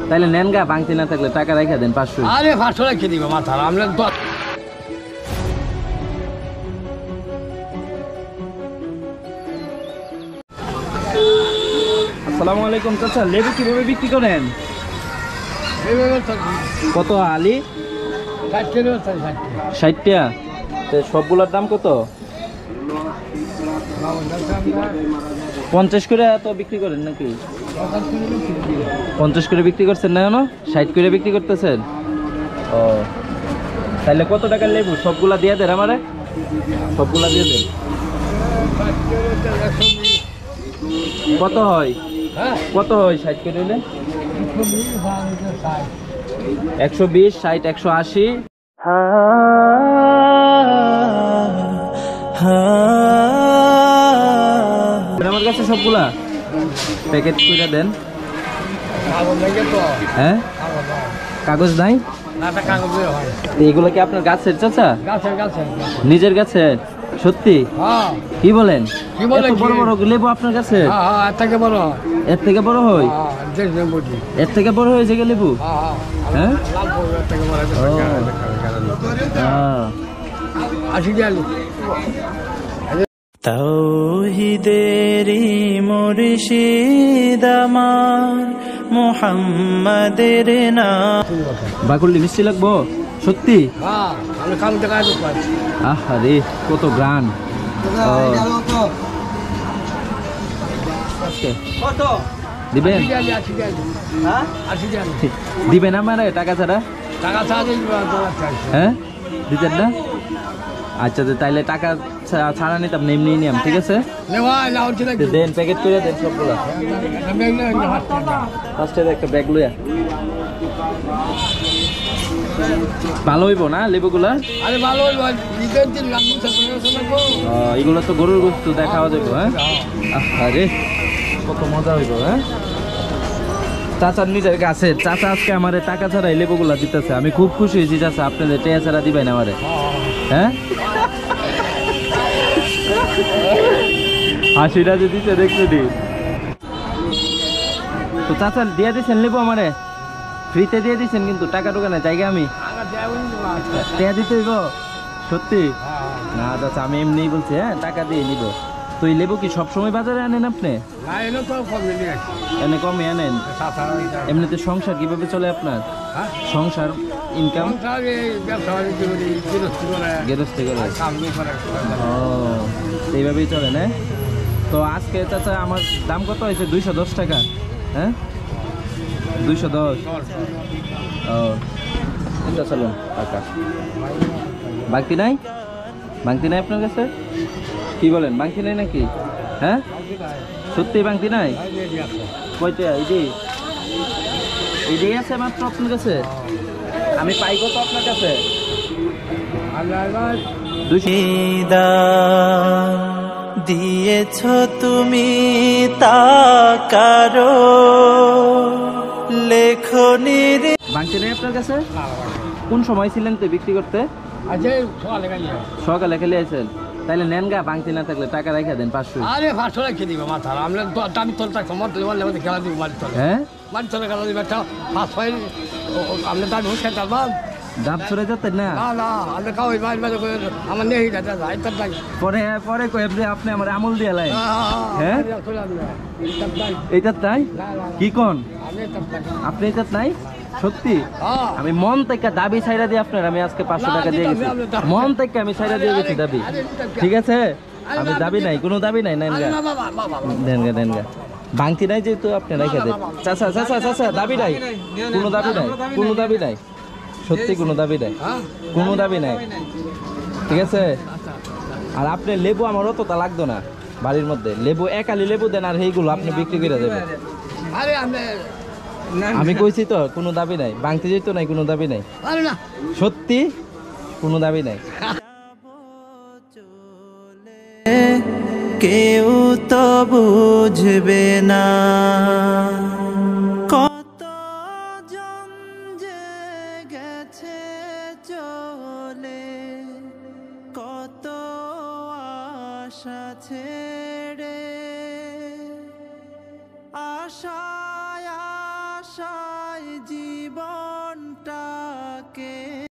তাইলে নেন গা, বাংতি না থাকলে টাকা রেখে দেন 500। আরে 500 রেখে দিব মাথা আমরা। আসসালামু আলাইকুম চাচা, লেবু কিভাবে বিক্রি করেন? কত আলি? 60 টাকা। সবগুলোর দাম কত? 50 করে তো বিক্রি করেন নাকি? 50 করে বিক্রি করছেন না, কেন 60 করে বিক্রি করতেছেন? ও তাহলে কত টাকার লেবু? সবগুলা দিয়ে দেন আমারে, সবগুলা দিয়ে দেন। কত হয়? কত হয় 60 করে হলে? 120, 60, 180। আমার কাছে সবগুলা প্যাকেট করে দেন। হ্যাঁ কাগজ নাই? এগুলো কি আপনার গাছের চাচা? নিজের গাছের? সত্যি? কি বলেন? বড় বড় লেবু আপনার কাছে? এর থেকে বড় হয়? এর থেকে বড় হয়েছে লেবু? হ্যাঁ তাওহীদেরি মুর্শিদ আমার মুহাম্মাদের নাম। বাকুলি মিষ্টি লাগবো? সত্যি? আরে কত গ্রান। দিবেন? দিবেন আমারে টাকা ছাড়া? হ্যাঁ দিতেন না? আচ্ছা তাইলে টাকা ছাড়া নিতাম, এমনি নিলাম, ঠিক আছে? দেন প্যাকেট করে দেন সবগুলা। ফার্স্টে একটা ব্যাগ লইয়া। ভালো হইব না লেবুগুলা? এগুলো তো গরুর গোশত দেখাওয়া যাবে। হ্যাঁ আরে কত মজা হইব। হ্যাঁ চাচার নিজের গাছের, চাচা আজকে আমারে টাকা ছাড়াই লেবুগুলা দিতেছে। আমি খুব খুশি হয়েছি চাচা, আপনাদের টাকা ছাড়া দিবেন আমারে। হ্যাঁ হাসিটা যে দিচ্ছে দেখতে দি। তো চাচা দিয়ে দিচ্ছেন লেবু আমারে, ফ্রিতে দিয়ে দিচ্ছেন, কিন্তু টাকা ঢোকানো জায়গা আমি টাকা দিতে হইব? সত্যি? না চাচা আমি এমনিই বলছি। হ্যাঁ টাকা দিয়ে নিব। তো এই লেবু কি সবসময় বাজারে আনেন আপনি? এনে কমে আনেন? এমনিতে সংসার কিভাবে চলে আপনার? সংসার ইনকাম? গেরস্তি করে। ও এইভাবেই চলে না? তো আজকে চাচা আমার দাম কত হয়েছে? 210 টাকা। হ্যাঁ 210। ও এটা চলুন টাকা। বাংতি নাই? বাংতি নাই আপনার কাছে? কি বলেন বাংতি নাই নাকি? হ্যাঁ সত্যি বাংতি নাই? কয়টা? এইটাই আছে মাত্র আপনার কাছে? আমি পাই কত আপনার কাছে? দিয়েছ তুমি তা কারো লেখনির। বাংতি নেই আপনার কাছে? কোন সময় ছিলেন তো বিক্রি করতে? সকালে খেলে আছেন? তাইলে নেন গা, বাংতি না থাকলে টাকা রেখে দেন 500। আরে 500 রেখে দিব মাথা আমরা। দামি তোর টাকা খেলা দিব বাড়ি চলে। হ্যাঁ বাড়ি চলে খেলা দিব একটা 500 আমরা দামি হোক খেলতাম। দাম ছড়ে যেতেন না? না আমরা খাওয়াই বাড়ি বাড়ি আমার নেই পরে পরে কয়ে আপনি আমার আমল দিয়ে লাই। হ্যাঁ এইটার তাই? কি কোন আপনি? এটার নাই? সত্যি? আমি মন থেকে দাবি ছাইরা দিয়ে আপনার আমি আজকে 500 টাকা দিয়ে গেছি। মন থেকে আমি ছাইরা দিয়ে গেছি দাবি। ঠিক আছে আমি দাবি নাই, কোনো দাবি নাই। নেন গা, দেন গা, দেন গা। বাংতি নাই যেহেতু আপনি রেখে দেন। চাচা চাচা চাচা দাবি নাই, কোনো দাবি নাই, কোনো দাবি নাই, সত্যি কোনো দাবি নাই, কোনো দাবি নাই। ঠিক আছে? আর আপনি লেবু আমার অতটা লাগতো না বাড়ির মধ্যে। লেবু একালি লেবু দেন আর এইগুলো আপনি বিক্রি করে দেবেন। আমি কইছি তো কোনো দাবি নাই, বাংতি যেত নাই, কোনো দাবি নাই, সত্যি কোনো দাবি নাই। কেউ তো বুঝবে না কত জন যে গেছে চলে, কত আশা ছেড়ে আশায় আশায় জীবন